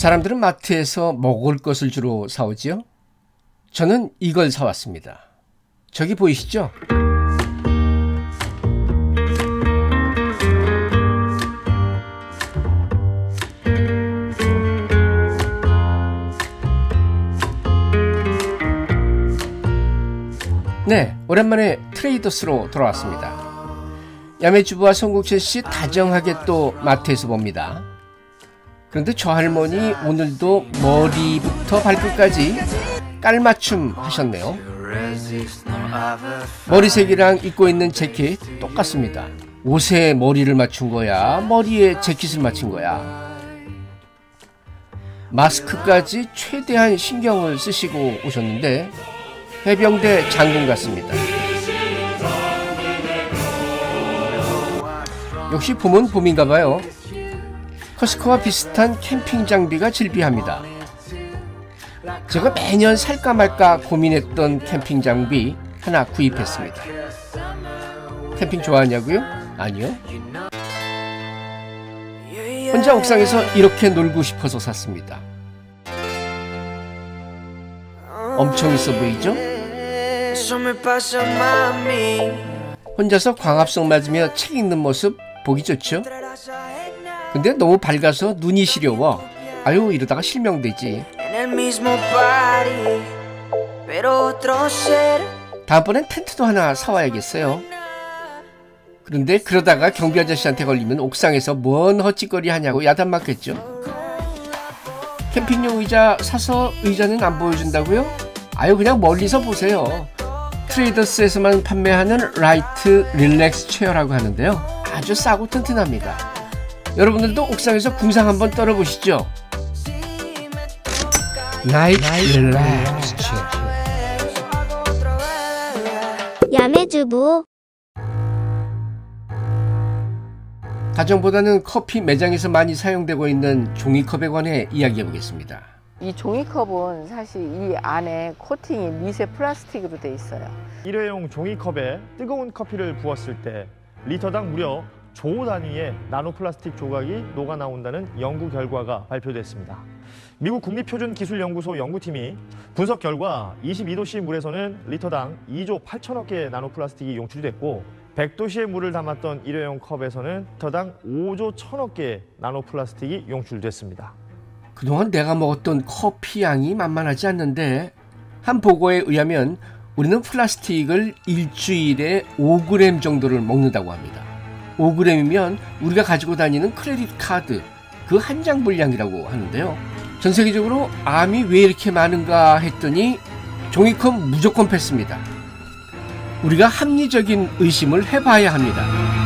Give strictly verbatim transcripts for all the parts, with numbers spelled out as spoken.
사람들은 마트에서 먹을 것을 주로 사오지요. 저는 이걸 사왔습니다. 저기 보이시죠? 네, 오랜만에 트레이더스로 돌아왔습니다. 야매주부와 송국철씨 다정하게 또 마트에서 봅니다. 그런데 저 할머니 오늘도 머리부터 발끝까지 깔맞춤 하셨네요. 머리색이랑 입고 있는 재킷 똑같습니다. 옷에 머리를 맞춘 거야? 머리에 재킷을 맞춘 거야? 마스크까지 최대한 신경을 쓰시고 오셨는데 해병대 장군 같습니다. 역시 봄은 봄인가봐요. 커스코와 비슷한 캠핑 장비가 즐비합니다. 제가 매년 살까 말까 고민했던 캠핑 장비 하나 구입했습니다. 캠핑 좋아하냐고요? 아니요. 혼자 옥상에서 이렇게 놀고 싶어서 샀습니다. 엄청 있어 보이죠? 혼자서 광합성 맞으며 책 읽는 모습 보기 좋죠? 근데 너무 밝아서 눈이 시려워. 아유, 이러다가 실명되지. 다음번엔 텐트도 하나 사와야겠어요. 그런데 그러다가 경비 아저씨한테 걸리면 옥상에서 뭔 헛짓거리 하냐고 야단맞겠죠. 캠핑용 의자 사서 의자는 안 보여준다고요? 아유, 그냥 멀리서 보세요. 트레이더스에서만 판매하는 라이트 릴렉스 체어라고 하는데요, 아주 싸고 튼튼합니다. 여러분들도 옥상에서 궁상 한번 떨어보시죠. 라이트 릴렉스 체어. 야매주부. 가정보다는 커피 매장에서 많이 사용되고 있는 종이컵에 관해 이야기해 보겠습니다. 이 종이컵은 사실 이 안에 코팅이 미세 플라스틱으로 돼 있어요. 일회용 종이컵에 뜨거운 커피를 부었을 때 리터당 무려 조 단위의 나노 플라스틱 조각이 녹아 나온다는 연구 결과가 발표됐습니다. 미국 국립표준기술연구소 연구팀이 분석 결과 이십이 도씨 물에서는 리터당 이조 팔천억 개의 나노 플라스틱이 용출됐고, 백 도씨의 물을 담았던 일회용 컵에서는 리터당 오조 천억 개의 나노 플라스틱이 용출됐습니다. 그동안 내가 먹었던 커피 양이 만만하지 않는데, 한 보고에 의하면 우리는 플라스틱을 일주일에 오 그램 정도를 먹는다고 합니다. 오 그램이면 우리가 가지고 다니는 크레딧 카드 그 한 장 분량이라고 하는데요. 전 세계적으로 암이 왜 이렇게 많은가 했더니 종이컵 무조건 패스입니다. 우리가 합리적인 의심을 해봐야 합니다.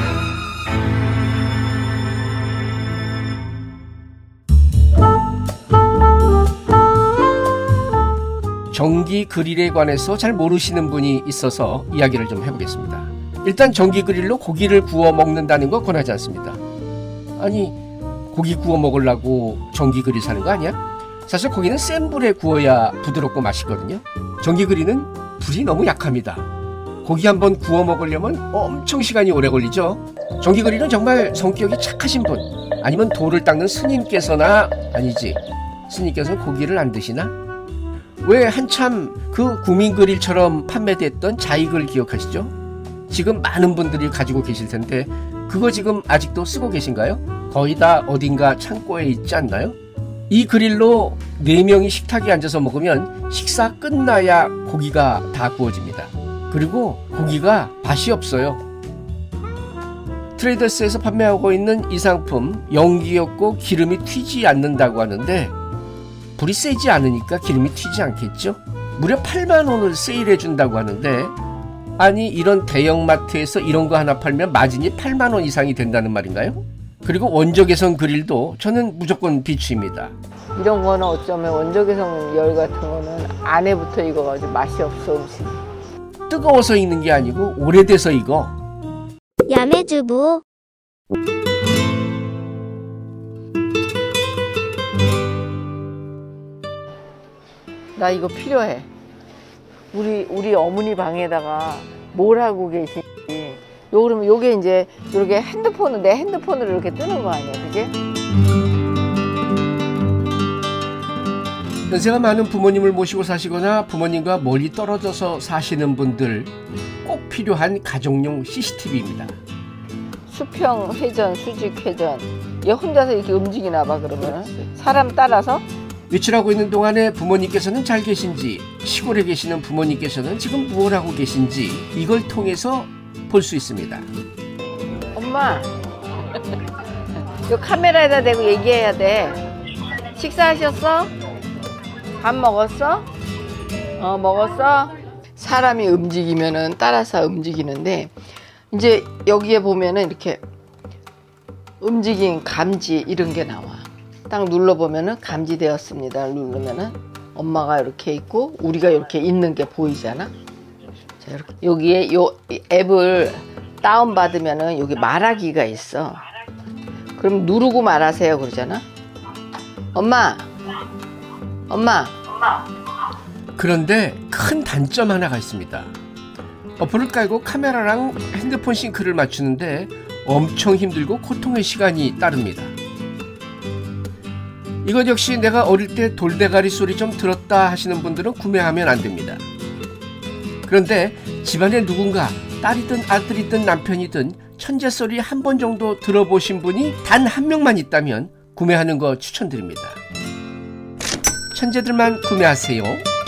전기 그릴에 관해서 잘 모르시는 분이 있어서 이야기를 좀 해보겠습니다. 일단 전기 그릴로 고기를 구워 먹는다는 거 권하지 않습니다. 아니, 고기 구워 먹으려고 전기 그릴 사는 거 아니야? 사실 고기는 센 불에 구워야 부드럽고 맛있거든요. 전기 그릴은 불이 너무 약합니다. 고기 한번 구워 먹으려면 엄청 시간이 오래 걸리죠. 전기 그릴은 정말 성격이 착하신 분, 아니면 돌을 닦는 스님께서나, 아니지, 스님께서는 고기를 안 드시나? 왜 한참 그 구민그릴처럼 판매됐던 자익을 기억하시죠? 지금 많은 분들이 가지고 계실 텐데 그거 지금 아직도 쓰고 계신가요? 거의 다 어딘가 창고에 있지 않나요? 이 그릴로 네 명이 식탁에 앉아서 먹으면 식사 끝나야 고기가 다 구워집니다. 그리고 고기가 맛이 없어요. 트레이더스에서 판매하고 있는 이 상품 연기 없고 기름이 튀지 않는다고 하는데, 불이 세지 않으니까 기름이 튀지 않겠죠? 무려 팔만 원을 세일해 준다고 하는데, 아니, 이런 대형마트에서 이런 거 하나 팔면 마진이 팔만 원 이상이 된다는 말인가요? 그리고 원적외선 그릴도 저는 무조건 비추입니다. 이런 거는 어쩌면 원적외선 열 같은 거는 안에 붙어 익어가지고 맛이 없어, 음식이. 뜨거워서 익는 게 아니고 오래돼서 익어. 야매주부. 나 이거 필요해. 우리 우리 어머니 방에다가 뭘 하고 계신지. 요 그러면 요게 이제 이렇게 핸드폰을 내 핸드폰으로 이렇게 뜨는 거 아니야, 그게? 연세가 많은 부모님을 모시고 사시거나 부모님과 멀리 떨어져서 사시는 분들 꼭 필요한 가정용 씨씨티비입니다. 수평 회전, 수직 회전. 얘 혼자서 이렇게 움직이나 봐. 그러면 사람 따라서 외출하고 있는 동안에 부모님께서는 잘 계신지, 시골에 계시는 부모님께서는 지금 무엇 하고 계신지 이걸 통해서 볼 수 있습니다. 엄마, 이 카메라에다 대고 얘기해야 돼. 식사하셨어? 밥 먹었어? 어, 먹었어? 사람이 움직이면은 따라서 움직이는데, 이제 여기에 보면은 이렇게 움직임 감지 이런 게 나와. 딱 눌러보면은 감지되었습니다. 누르면은 엄마가 이렇게 있고 우리가 이렇게 있는 게 보이잖아. 자, 이렇게 여기에 요 앱을 다운 받으면은 여기 말하기가 있어. 그럼 누르고 말하세요 그러잖아. 엄마, 엄마. 그런데 큰 단점 하나가 있습니다. 어플을 깔고 카메라랑 핸드폰 싱크를 맞추는데 엄청 힘들고 고통의 시간이 따릅니다. 이것 역시 내가 어릴 때 돌대가리 소리 좀 들었다 하시는 분들은 구매하면 안 됩니다. 그런데 집안에 누군가 딸이든 아들이든 남편이든 천재 소리 한 번 정도 들어보신 분이 단 한 명만 있다면 구매하는 거 추천드립니다. 천재들만 구매하세요.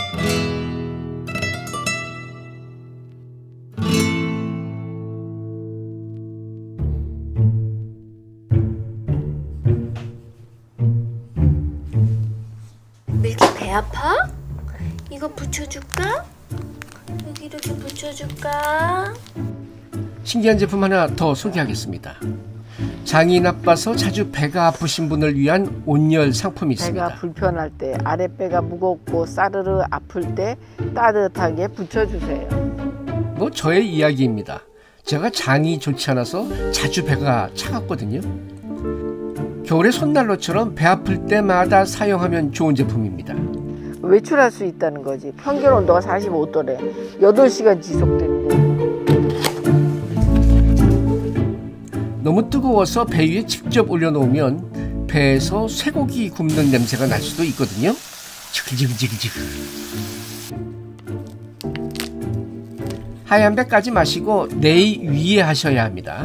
밀키 배 아파? 이거 붙여줄까? 여기 이렇게 붙여줄까? 신기한 제품 하나 더 소개하겠습니다. 장이 나빠서 자주 배가 아프신 분을 위한 온열 상품이 있습니다. 배가 불편할 때, 아랫배가 무겁고 싸르르 아플 때 따뜻하게 붙여주세요. 뭐 저의 이야기입니다. 제가 장이 좋지 않아서 자주 배가 차갑거든요. 겨울에 손난로처럼 배 아플 때마다 사용하면 좋은 제품입니다. 외출할 수 있다는 거지. 평균 온도가 사십오 도래. 여덟 시간 지속된대. 너무 뜨거워서 배 위에 직접 올려놓으면 배에서 쇠고기 굽는 냄새가 날 수도 있거든요. 지글지글지글지글. 하얀 배까지 마시고 내의 위에 하셔야 합니다.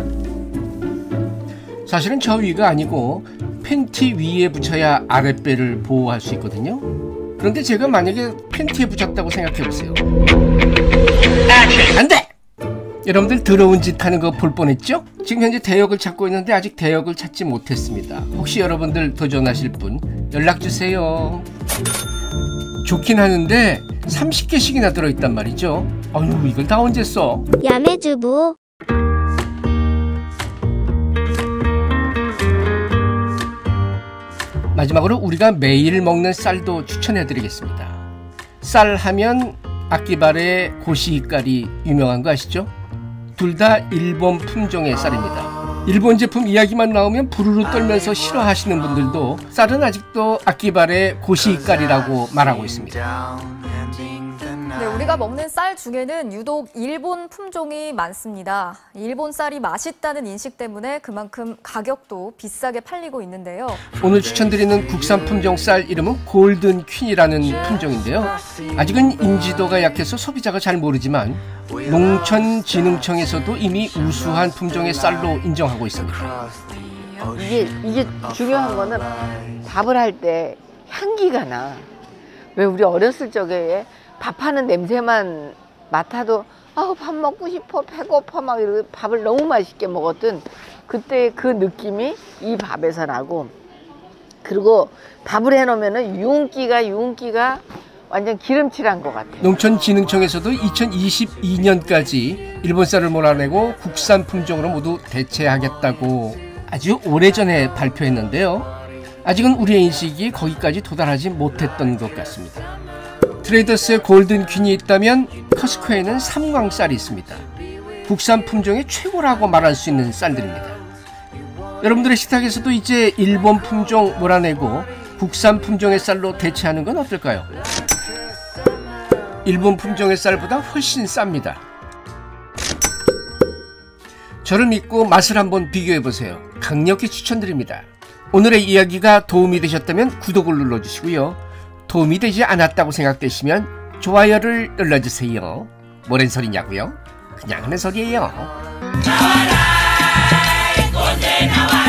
사실은 저 위가 아니고 팬티 위에 붙여야 아랫배를 보호할 수 있거든요. 그런데 제가 만약에 팬티에 붙였다고 생각해보세요. 안 돼! 여러분들 더러운 짓 하는 거 볼 뻔했죠? 지금 현재 대역을 찾고 있는데 아직 대역을 찾지 못했습니다. 혹시 여러분들 도전하실 분 연락주세요. 좋긴 하는데 삼십 개씩이나 들어있단 말이죠. 아유, 이걸 다 언제 써? 야매주부. 마지막으로 우리가 매일 먹는 쌀도 추천해드리겠습니다. 쌀 하면 아끼바레 고시히카리 유명한 거 아시죠? 둘 다 일본 품종의 쌀입니다. 일본 제품 이야기만 나오면 부르르 떨면서 싫어하시는 분들도 쌀은 아직도 아끼바레 고시히카리라고 말하고 있습니다. 네, 우리가 먹는 쌀 중에는 유독 일본 품종이 많습니다. 일본 쌀이 맛있다는 인식 때문에 그만큼 가격도 비싸게 팔리고 있는데요. 오늘 추천드리는 국산 품종 쌀 이름은 골든 퀸이라는 품종인데요. 아직은 인지도가 약해서 소비자가 잘 모르지만 농촌진흥청에서도 이미 우수한 품종의 쌀로 인정하고 있습니다. 이게 이게 중요한 거는 밥을 할 때 향기가 나. 왜 우리 어렸을 적에 밥하는 냄새만 맡아도 아우 밥 먹고 싶어 배고파 막 이러고 밥을 너무 맛있게 먹었던 그때 그 느낌이 이 밥에서 나고, 그리고 밥을 해놓으면은 유흥기가 유흥기가 완전 기름칠한 것 같아요. 농촌진흥청에서도 이천이십이 년까지 일본 쌀을 몰아내고 국산 품종으로 모두 대체하겠다고 아주 오래전에 발표했는데요. 아직은 우리의 인식이 거기까지 도달하지 못했던 것 같습니다. 트레이더스에 골든 퀸이 있다면 커스코에는 삼광쌀이 있습니다. 국산 품종의 최고라고 말할 수 있는 쌀들입니다. 여러분들의 식탁에서도 이제 일본 품종 몰아내고 국산 품종의 쌀로 대체하는 건 어떨까요? 일본 품종의 쌀보다 훨씬 쌉니다. 저를 믿고 맛을 한번 비교해보세요. 강력히 추천드립니다. 오늘의 이야기가 도움이 되셨다면 구독을 눌러주시고요. 도움이 되지 않았다고 생각되시면 좋아요를 눌러주세요. 뭐랜 소리냐고요? 그냥 하는 소리예요. 나와라,